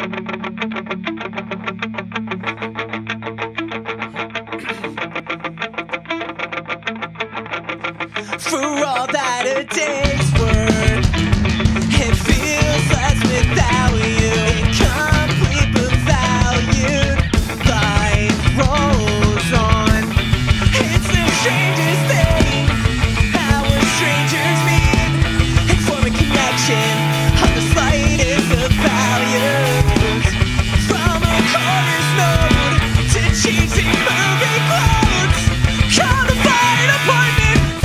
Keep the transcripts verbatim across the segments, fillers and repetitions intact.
For all that it takes work, it feels less without you. Incomplete but valued, life rolls on. It's the strangest thing how we're strangers meet and form a connection on the slightest of values. From a chorus note to cheesy movie quotes, call the fire department.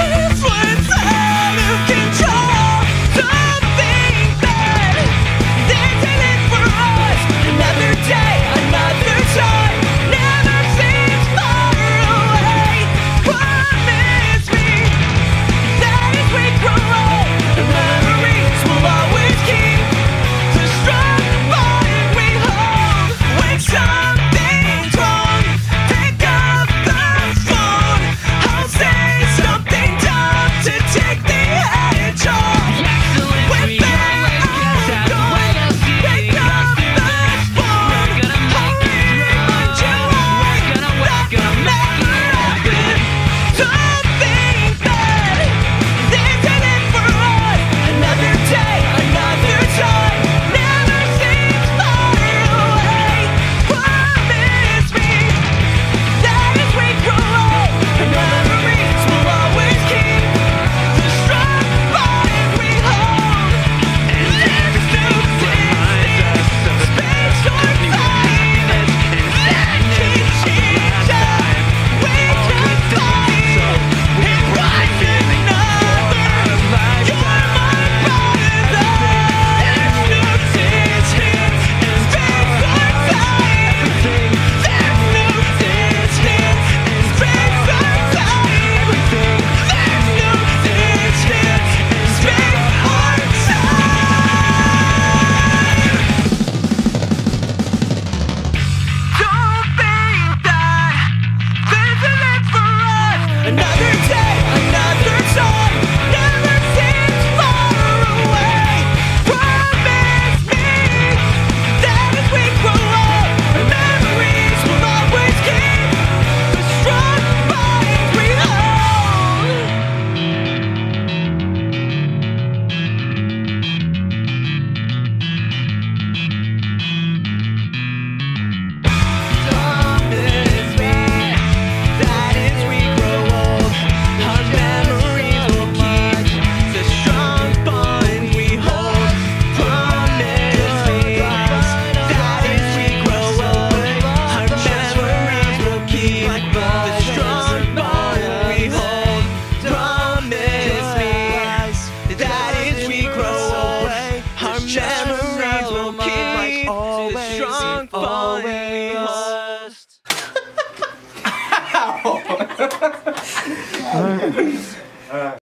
Strong bond we lost. Ow!